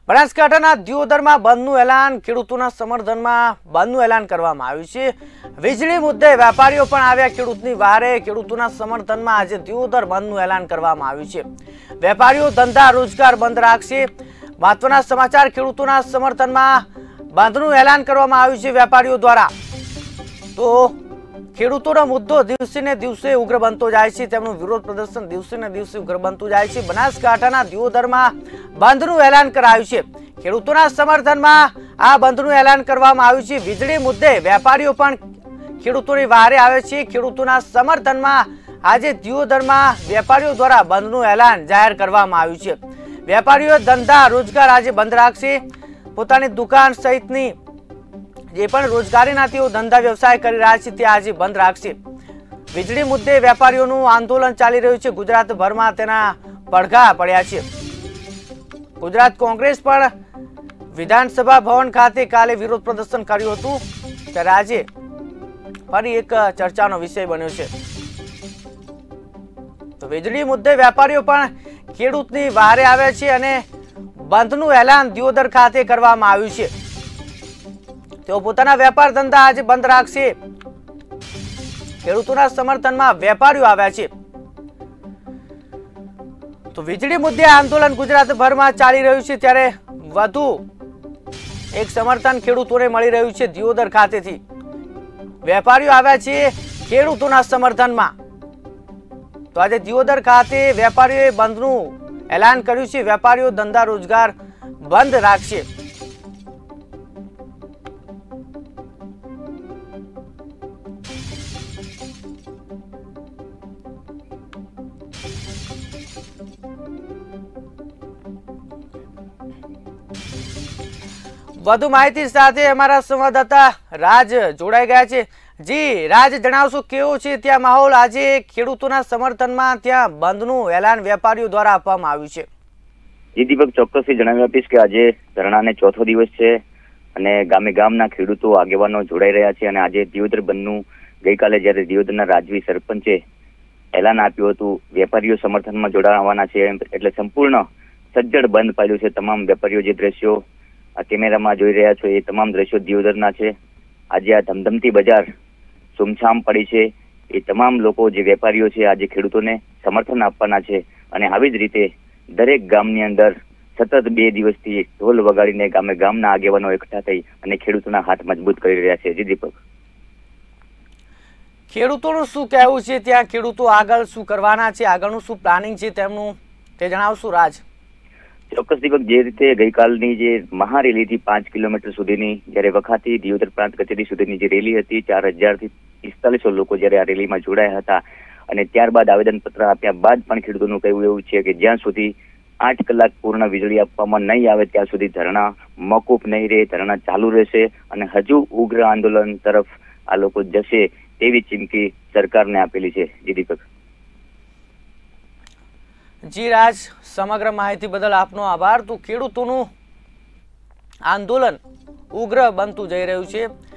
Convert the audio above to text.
બનાસકાંઠાના દિયોદરમાં બંધનું એલાન, ખેડૂતોના સમર્થનમાં બંધનું એલાન કરવામાં આવ્યું છે। વીજળી મુદ્દે વેપારીઓ પણ આવ્યા ખેડૂતની વહારે। ખેડૂતોના સમર્થનમાં આજે દિયોદર બંધનું એલાન કરવામાં આવ્યું છે। વેપારીઓ ધંધા રોજગાર બંધ રાખશે। મહત્વના સમાચાર, ખેડૂતોના સમર્થનમાં બંધનું એલાન કરવામાં આવ્યું છે વેપારીઓ દ્વારા। તો ખેડૂતોનો મુદ્દો દિવસે ને દિવસે ઉગ્ર બનતો જાય છે, તેમનું વિરોધ પ્રદર્શન દિવસે ને દિવસે ઉગ્ર બનતું જાય છે। બનાસકાંઠાના દિયોદરમાં બંધનું એલાન કરાયું છે। ખેડૂતોના સમર્થનમાં આ બંધનું એલાન કરવામાં આવ્યું છે। વીજળી મુદ્દે વેપારીઓ પણ ખેડૂતોની વહારે આવે છે। ખેડૂતોના સમર્થનમાં આજે દિયોદરમાં વેપારીઓ દ્વારા બંધનું એલાન જાહેર કરવામાં આવ્યું છે। વેપારીઓ ધંધા રોજગાર આજે બંધ રાખશે। પોતાની દુકાન સહિતની જે પણ રોજગારીના તેઓ ધંધા વ્યવસાય કરી રહ્યા છે તે આજે બંધ રાખશે। વીજળી મુદ્દે વેપારીઓનું આંદોલન ચાલી રહ્યું છે। ગુજરાતભરમાં તેના પડઘા પડ્યા છે। ગુજરાત કોંગ્રેસ પણ વિધાનસભા ભવન ખાતે કાલે વિરોધ પ્રદર્શન કર્યું હતું, ત્યારે આજે ફરી એક ચર્ચાનો વિષય બન્યો છે। તો વીજળી મુદ્દે વેપારીઓ પણ ખેડૂતની વહારે આવ્યા છે અને બંધનું એલાન દિયોદર ખાતે કરવામાં આવ્યું છે। તેઓ પોતાના વેપાર ધંધા આજે બંધ રાખશે। ખેડૂતોના સમર્થનમાં વેપારીઓ આવ્યા છે। તો વીજળી મુદ્દે આંદોલન ગુજરાતભરમાં ચાલી રહ્યું છે, ત્યારે વધુ એક સમર્થન ખેડૂતોને મળી રહ્યું છે દિયોદર ખાતેથી। વેપારીઓ આવ્યા છે ખેડૂતોના સમર્થનમાં। તો આજે દિયોદર ખાતે વેપારીઓએ બંધનું એલાન કર્યું છે। વેપારીઓ ધંધા રોજગાર બંધ રાખશે। વધુ માહિતી સાથે અમારા સંવાદદાતા રાજ જોડાઈ ગયા છે। જી રાજ, જણાવશો કેવો છે ત્યાં માહોલ? આજે ખેડૂતોના સમર્થનમાં ત્યાં બંધનું એલાન વેપારીઓ દ્વારા આપવામાં આવ્યું છે। જી દીપક, ચોક્કસથી જણાવી આપીશ કે આજે ધરણાને ચોથો દિવસ છે અને ગામે ગામના ખેડૂતો આગેવાનો જોડાઈ રહ્યા છે। અને આજે દિયોદર બંધનું ગઈકાલે જ્યારે દિયોદરના રાજવી સરપંચે એલાન આપ્યું હતું, વેપારીઓ સમર્થનમાં જોડાવાના છે, એટલે સંપૂર્ણ સજ્જડ બંધ પાડ્યું છે। તમામ વેપારીઓ જે દ્રશ્યો આ કેમેરામાં જોઈ રહ્યા છો એ તમામ દ્રશ્યો દિયોદરના છે। આજે આ ધમધમતી બજાર સુમસામ પડી છે। એ તમામ લોકો જે વેપારીઓ છે આજે ખેડૂતોને સમર્થન આપવાના છે અને આવી જ રીતે દરેક ગામની અંદર સતત 2 દિવસથી ઢોલ વગાડીને ગામે ગામના આગેવાનો એકઠા થઈ અને ખેડૂતોના હાથ મજબૂત કરી રહ્યા છે। જી દીપક, ખેડૂતોનું શું કહેવું છે ત્યાં? ખેડૂતો આગળ શું કરવાના છે? આગળનું શું પ્લાનિંગ છે તેમનું, તે જણાવશું રાજ? ચોક્કસ દીપક, જે રીતે ગઈકાલની જે મહારેલીથી 5 કિલોમીટર સુધીની જ્યારે વખાથી દિયોદર પ્રાંત કચેરી સુધીની જે રેલી હતી, 4000 થી 4500 લોકો જ્યારે આ રેલીમાં જોડાયા હતા અને ત્યારબાદ આવેદનપત્ર આપ્યા બાદ પણ ખેડૂતોનું કહેવું એવું છે કે જ્યાં સુધી 8 કલાક પૂર્ણ વીજળી આપવામાં નહીં આવે ત્યાં સુધી ધરણા મોકૂફ નહીં રહે, ધરણા ચાલુ રહેશે અને હજુ ઉગ્ર આંદોલન તરફ આ લોકો જશે તેવી ચીમકી સરકારને આપેલી છે। જી દીપક। જી રાજ, સમગ્ર માહિતી બદલ આપનો આભાર। તો ખેડૂતોનું આંદોલન ઉગ્ર બનતું જઈ રહ્યું છે।